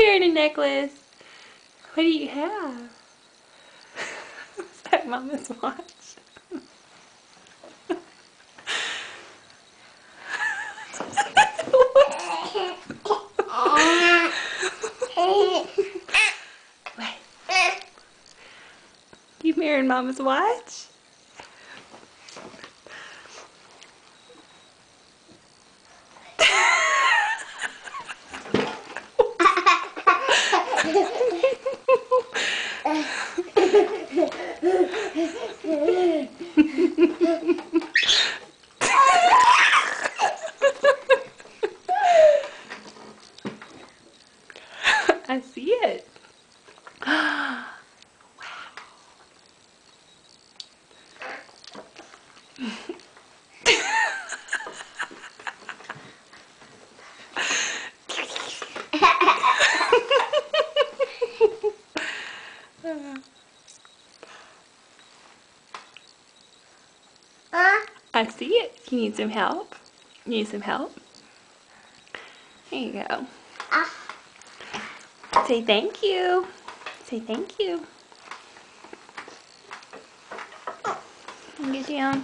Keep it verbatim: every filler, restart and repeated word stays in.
wearing a necklace. What do you have? Is that Mama's watch? What? You wearing Mama's watch? I see it. Wow. I see it. You need some help? You need some help? There you go. Say thank you. Say thank you. Get down.